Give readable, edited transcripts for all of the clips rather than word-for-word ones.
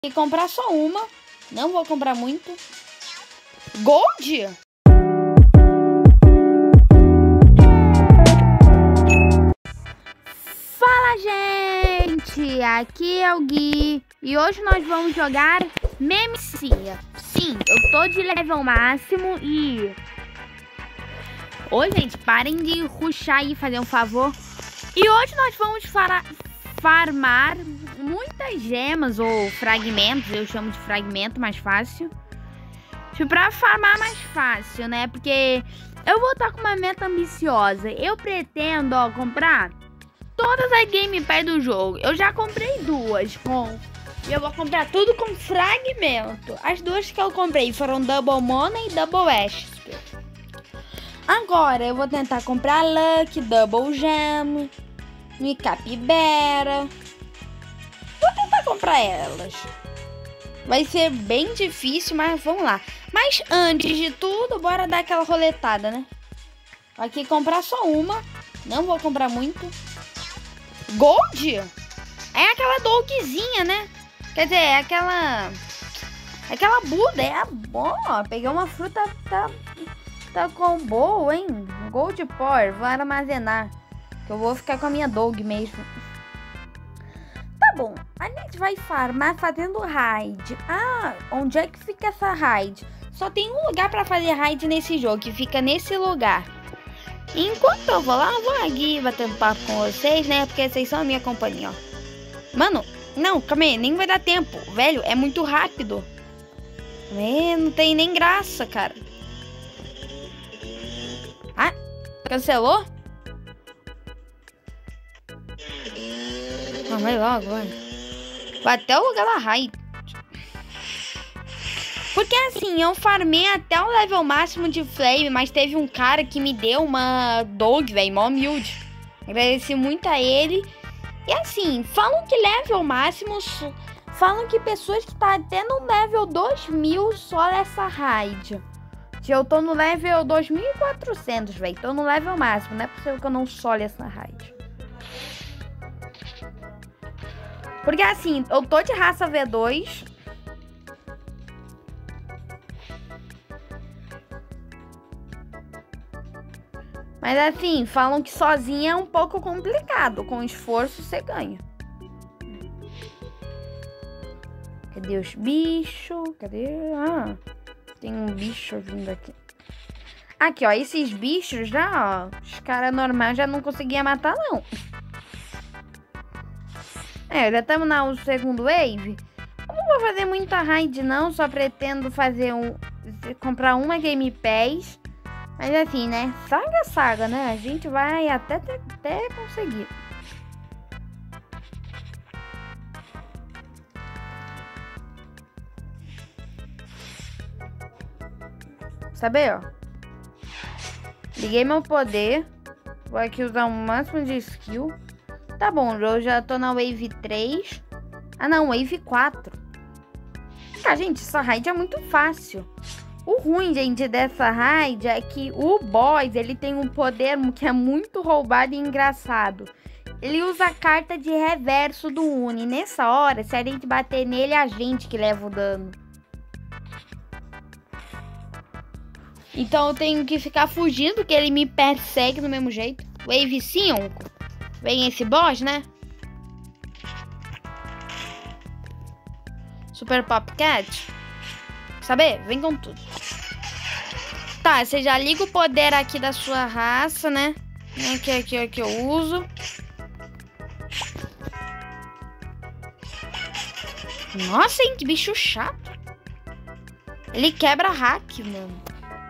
E comprar só uma. Não vou comprar muito. Gold? Fala, gente! Aqui é o Gui. E hoje nós vamos jogar Memecia. Sim, eu tô de level máximo e... Ô, gente, parem de rushar aí, fazer um favor. E hoje nós vamos farmar muitas gemas ou fragmentos. Eu chamo de fragmento, mais fácil. Pra farmar mais fácil, né? Porque eu vou estar com uma meta ambiciosa. Eu pretendo, ó, comprar todas as gamepads do jogo. Eu já comprei duas e eu vou comprar tudo com fragmento. As duas que eu comprei foram Double Money e Double Ashes. Agora eu vou tentar comprar Lucky, Double Gem e Capybara. Vou tentar comprar elas. Vai ser bem difícil, mas vamos lá. Mas antes de tudo, bora dar aquela roletada, né? Aqui comprar só uma. Não vou comprar muito. Gold? É aquela dogzinha, né? Quer dizer, é aquela Buda. É a boa. Peguei uma fruta, tá com boa, hein? Gold Power. Vou armazenar. Que eu vou ficar com a minha dog mesmo. Tá bom. A gente vai farmar fazendo raid. Ah, onde é que fica essa raid? Só tem um lugar pra fazer raid nesse jogo, que fica nesse lugar. Enquanto eu vou lá, eu vou aqui batendo papo com vocês, né? Porque vocês são a minha companhia, ó. Mano, não, calma aí, nem vai dar tempo. Velho, é muito rápido. Não tem nem graça, cara. Ah, cancelou? Ah, vai logo, vai. Vai até o lugar da raid. Porque assim, eu farmei até o level máximo de flame, mas teve um cara que me deu uma dog, velho, mó humilde. Agradeci muito a ele. E assim, falam que level máximo, falam que pessoas que tá até no level 2000 só nessa raid. Eu tô no level 2400, velho, tô no level máximo, não é possível que eu não sole essa raid. Porque assim, eu tô de raça V2. Mas assim, falam que sozinha é um pouco complicado. Com esforço você ganha. Cadê os bichos? Cadê? Ah, tem um bicho vindo aqui. Aqui, ó, esses bichos já, ó, os caras normais já não conseguiam matar, não. Já estamos no segundo wave. Eu não vou fazer muita raid, não. Só pretendo fazer comprar uma Game Pass. Mas assim, né? Saga, né? A gente vai até conseguir. Sabe, ó. Liguei meu poder. Vou aqui usar o máximo de skill. Tá bom, eu já tô na Wave 3. Ah, não, Wave 4. Ah, gente, essa raid é muito fácil. O ruim, gente, dessa raid é que o boss, ele tem um poder que é muito roubado e engraçado. Ele usa a carta de reverso do Uni. Nessa hora, se a gente bater nele, é a gente que leva o dano. Então eu tenho que ficar fugindo, porque ele me persegue do mesmo jeito. Wave 5. Vem esse boss, né? Super Popcat. Saber? Vem com tudo. Tá, você já liga o poder aqui da sua raça, né? Aqui eu uso. Nossa, hein? Que bicho chato. Ele quebra hack, mano.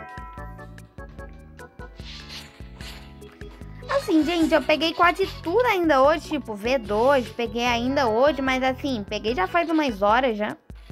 Assim, gente, eu peguei quase tudo ainda hoje. Tipo, V2, peguei ainda hoje. Mas assim, peguei já faz umas horas já.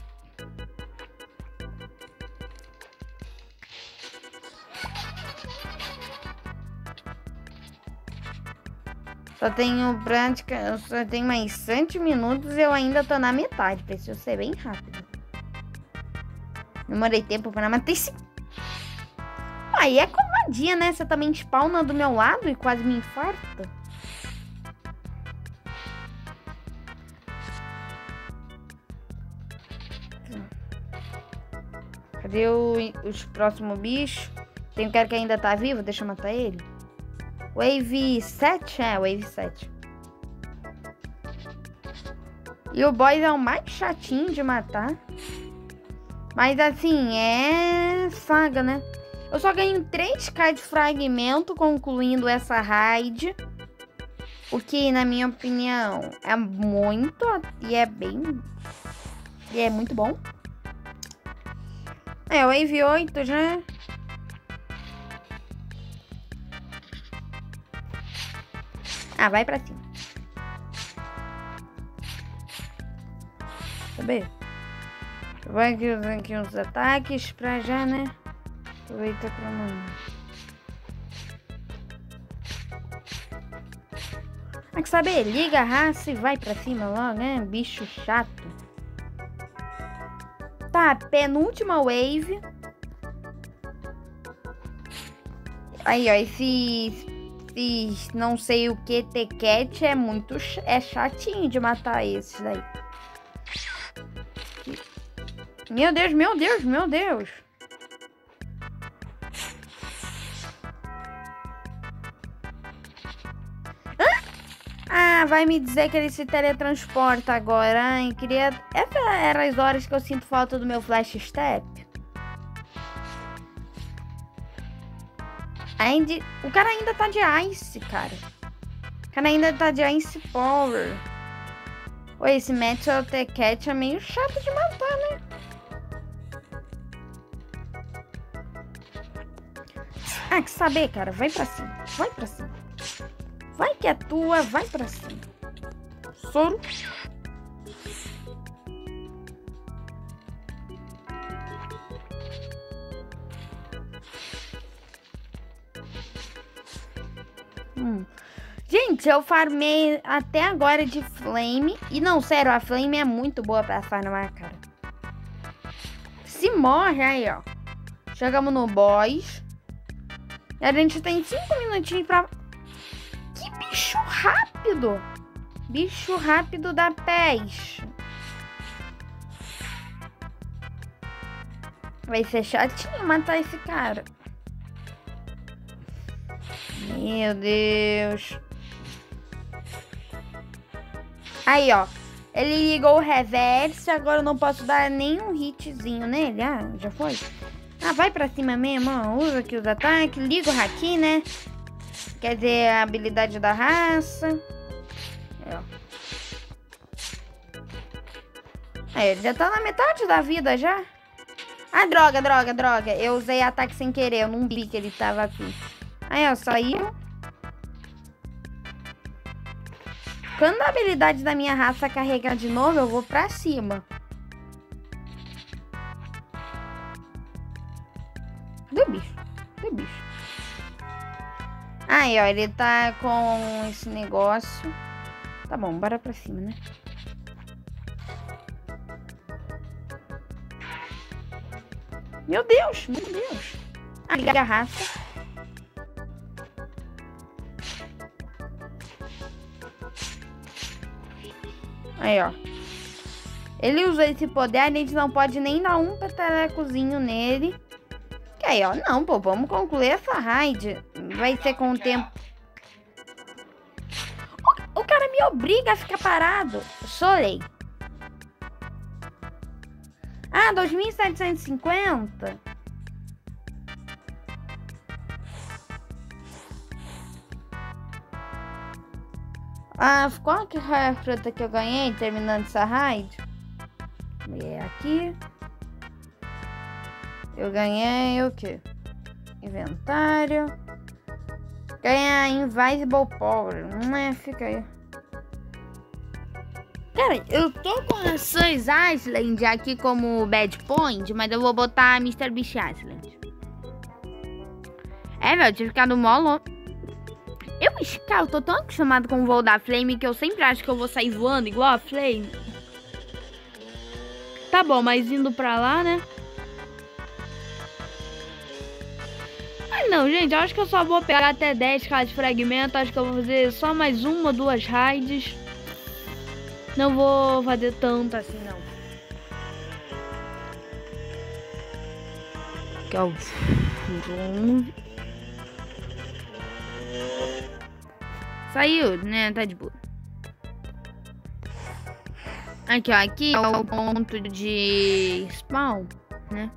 Só tenho prática, só tenho mais 7 minutos e eu ainda tô na metade. Preciso ser bem rápido. Demorei tempo pra matar esse... Aí é covardia, né? Você também spawna do meu lado e quase me infarta. Cadê os próximos bichos? Tem um cara que ainda tá vivo, deixa eu matar ele. Wave 7? É, Wave 7. E o boss é o mais chatinho de matar. Mas assim, é saga, né? Eu só ganho 3k de fragmento concluindo essa raid. O que, na minha opinião, é muito e é bem... E é muito bom. É, o Wave 8 já... Ah, vai pra cima. Sabe? Vai aqui uns ataques pra já, né? Aproveita pra amanhã. Mas que saber, liga a raça e vai pra cima logo, né? Bicho chato. Tá, penúltima wave. Aí, ó, esse não sei o que T-Cat é chatinho de matar esses daí. Meu Deus, meu Deus, meu Deus. Ah, vai me dizer que ele se teletransporta agora, hein? Queria... Essas eram as horas que eu sinto falta do meu Flash Step. O cara ainda tá de Ice, cara. O cara ainda tá de Ice Power. Oi, esse Metal T-Cat é meio chato de matar, né? Ah, que saber, cara. Vai pra cima. Vai pra cima. Vai que é tua, vai pra cima. Soro. Gente, eu farmei até agora de Flame. E não, sério, a Flame é muito boa pra farmar, cara. Se morre, aí, ó. Chegamos no boss. E a gente tem 5 minutinhos pra... Que bicho rápido! Bicho rápido da peste. Vai ser chatinho matar esse cara. Meu Deus. Aí, ó. Ele ligou o reverse. Agora eu não posso dar nenhum hitzinho nele. Ah, já foi? Ah, vai pra cima mesmo, ó. Usa aqui os ataques. Liga o haki, né? Quer dizer, a habilidade da raça. Aí, ó. Aí, ele já tá na metade da vida já. Ah, droga, droga, droga. Eu usei ataque sem querer. Eu não vi que ele tava aqui. Aí, ó, saiu. Quando a habilidade da minha raça carregar de novo, eu vou pra cima. Do bicho. Do bicho. Aí, ó, ele tá com esse negócio. Tá bom, bora pra cima, né? Meu Deus, meu Deus. Ah, liga a raça. Aí, ó. Ele usa esse poder, a gente não pode nem dar um petelecozinho nele. Que aí, ó. Não, pô, vamos concluir essa raid. Vai ser com o tempo. O cara me obriga a ficar parado. Chorei. Ah, 2.750. Ah, qual que é a fruta que eu ganhei terminando essa raid? É aqui. Eu ganhei o quê? Inventário. Ganhar Invisible Power. Fica aí. Cara, eu tô com a Sans Island aqui como Bad Point, mas eu vou botar Mr. Beast Island. É, velho, tinha ficado mó. Eu tô tão acostumado com o voo da Flame que eu sempre acho que eu vou sair voando igual a Flame. Tá bom, mas indo pra lá, né? Ah, não, gente, eu acho que eu só vou pegar até 10k de fragmento. Acho que eu vou fazer só mais 1 ou 2 raids. Não vou fazer tanto assim, não. Aqui, ó. Saiu, né? Tá de boa. Aqui, ó. Aqui é o ponto de spawn, né?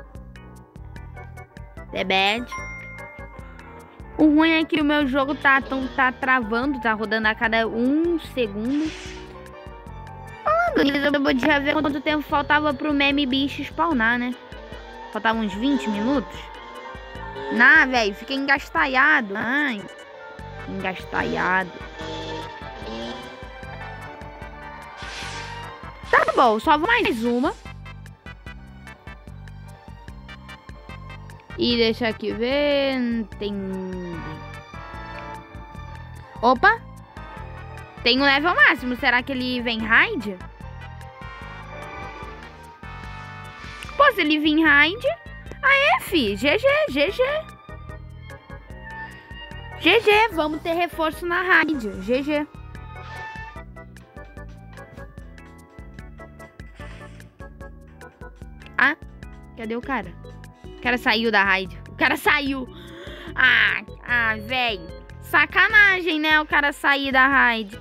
The bad. O ruim é que o meu jogo tá travando, tá rodando a cada 1 segundo. Falando nisso, eu podia ver quanto tempo faltava pro meme bicho spawnar, né? Faltava uns 20 minutos. Velho, fiquei engastalhado. Ai, engastalhado. Tá bom, só vou mais uma. E deixa aqui ver. Tem. Opa! Tem um level máximo. Será que ele vem raid? Pô, se ele vir raid. Aê, fi. GG, GG. GG. Vamos ter reforço na raid. GG. Ah, cadê o cara? O cara saiu da raid. O cara saiu. Velho. Sacanagem, né? O cara sair da raid.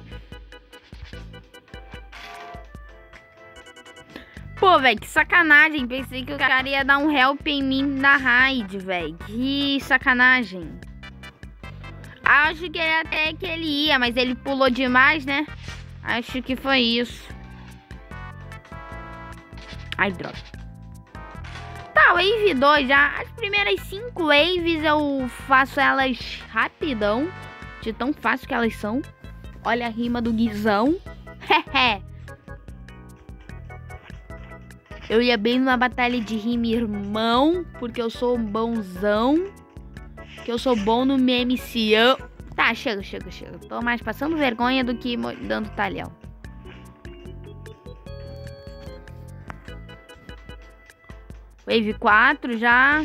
Pô, velho, que sacanagem. Pensei que o cara ia dar um help em mim na raid, velho. Que sacanagem. Acho que até que ele ia, mas ele pulou demais, né? Acho que foi isso. Ai, droga. Tá, Wave 2 já. As primeiras 5 waves eu faço elas rapidão. De tão fácil que elas são. Olha a rima do Guizão. Eu ia bem numa batalha de rima, irmão. Porque eu sou bonzão. Que eu sou bom no MCão. Tá, chega. Tô mais passando vergonha do que dando talhão. Wave 4 já.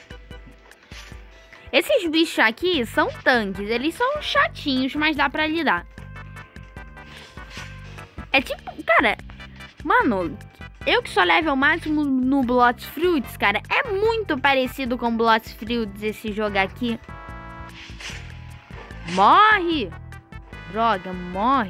Esses bichos aqui são tanques. Eles são chatinhos, mas dá pra lidar. É tipo, cara. Mano, eu que sou level máximo no Blood Fruits, cara. É muito parecido com Blood Fruits esse jogo aqui. Morre! Droga, morre.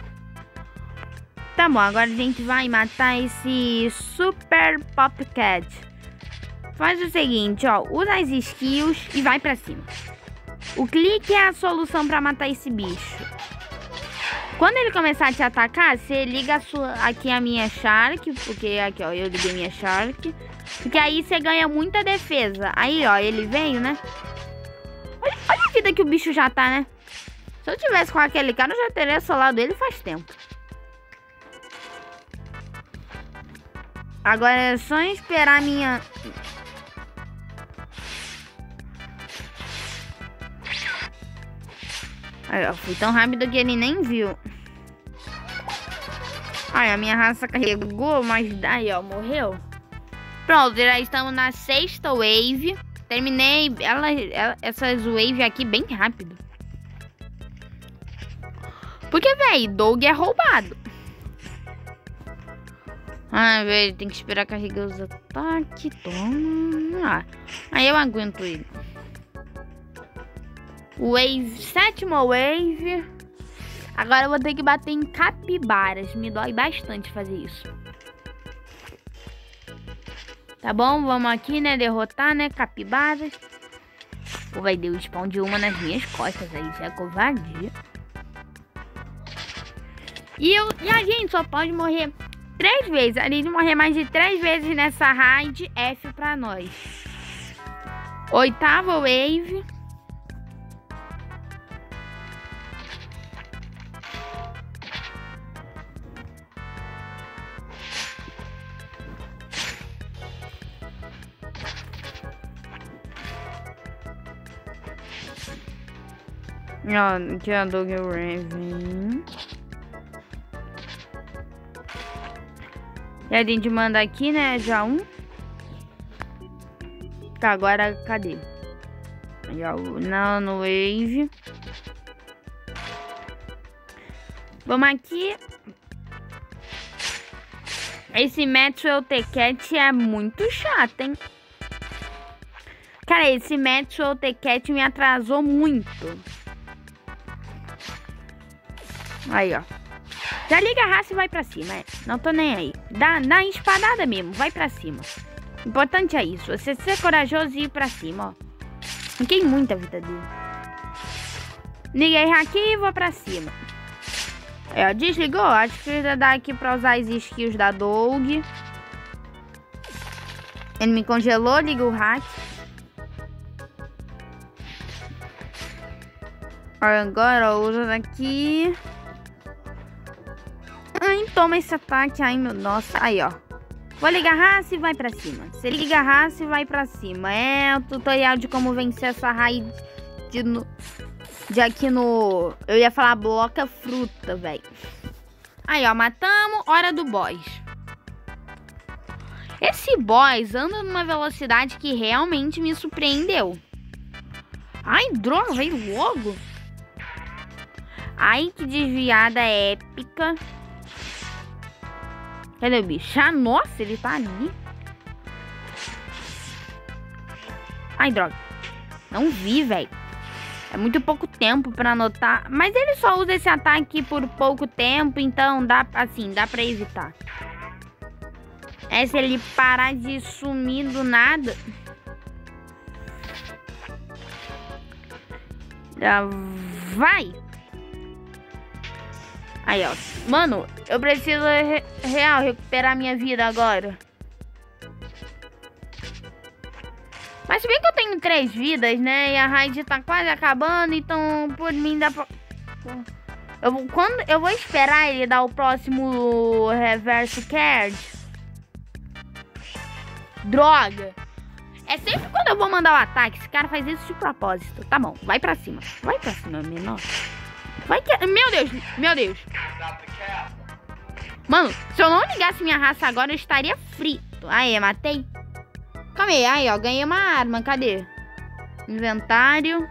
Tá bom, agora a gente vai matar esse Super Popcat. Faz o seguinte, ó. Usa as skills e vai pra cima. O clique é a solução pra matar esse bicho. Quando ele começar a te atacar, você liga aqui a minha Shark. Porque aqui, ó, eu liguei minha Shark. Porque aí você ganha muita defesa. Aí, ó, ele veio, né? Olha a vida que o bicho já tá, né? Se eu tivesse com aquele cara, eu já teria solado ele faz tempo. Agora é só esperar a minha... Aí, ó, fui tão rápido que ele nem viu. Ai, a minha raça carregou, mas daí, ó, morreu. Pronto, já estamos na 6ª wave. Terminei essas waves aqui bem rápido. Porque, velho, Doug é roubado. Velho, tem que esperar carregar os ataques. Toma. Aí eu aguento ele. Wave, 7ª wave. Agora eu vou ter que bater em capibaras. Me dói bastante fazer isso. Tá bom, vamos aqui, né? Derrotar, né? Capibaras. Pô, vai dar o spawn de uma nas minhas costas. Aí já é covardia. E a gente só pode morrer 3 vezes. A gente morrer mais de 3 vezes nessa raid. F pra nós. 8ª wave. Ó, aqui é a Doug Raven. E a gente manda aqui, né? Já um. Tá, agora cadê? Já o Nano Wave. Vamos aqui. Esse Metro Cat é muito chato, hein? Cara, esse Maxwell The Cat me atrasou muito. Aí, ó. Já liga a raça e vai pra cima. Não tô nem aí. Dá espadada mesmo. Vai pra cima. O importante é isso. Você ser corajoso e ir pra cima, ó. Fiquei muita vida dele. Liguei aqui e vou pra cima. Aí, ó. Desligou. Acho que já dá aqui pra usar as skills da Doug. Ele me congelou. Liga o hack. Agora usa daqui. Ai, toma esse ataque. Ai, meu... Nossa. Aí, ó. Vou ligar a raça e vai pra cima. Você liga a raça e vai pra cima. É o tutorial de como vencer essa raiz de aqui no... Eu ia falar bloca fruta, velho. Aí, ó. Matamos. Hora do boss. Esse boss anda numa velocidade que realmente me surpreendeu. Ai, droga. Veio logo. Ai, que desviada épica. Cadê o bicho? Ah, nossa, ele tá ali. Ai, droga. Não vi, velho. É muito pouco tempo pra anotar. Mas ele só usa esse ataque por pouco tempo. Então, dá pra evitar. É, se ele parar de sumir do nada... Já vai. Aí, ó. Mano, eu preciso real recuperar minha vida agora. Mas se bem que eu tenho 3 vidas, né? E a raid tá quase acabando. Então, por mim, dá pra... Eu vou esperar ele dar o próximo reverse card. Droga. É sempre quando eu vou mandar o ataque. Esse cara faz isso de propósito. Tá bom, vai pra cima. Vai pra cima, menor. Vai que... Meu Deus, meu Deus. Mano, se eu não ligasse minha raça agora, eu estaria frito. Aí, matei. Calma aí, aí, ó. Ganhei uma arma. Cadê? Inventário.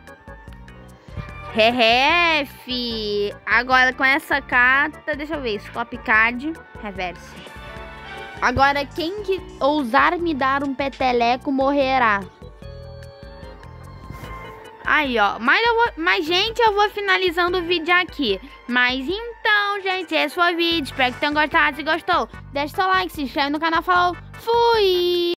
Ref. Agora com essa carta, deixa eu ver. Stop card. Reverse. Agora, quem que ousar me dar um peteleco morrerá. Aí, ó. Mas, gente, eu vou finalizando o vídeo aqui. Mas então, gente, esse foi o vídeo. Espero que tenham gostado. Se gostou, deixa seu like, se inscreve no canal. Falou, fui!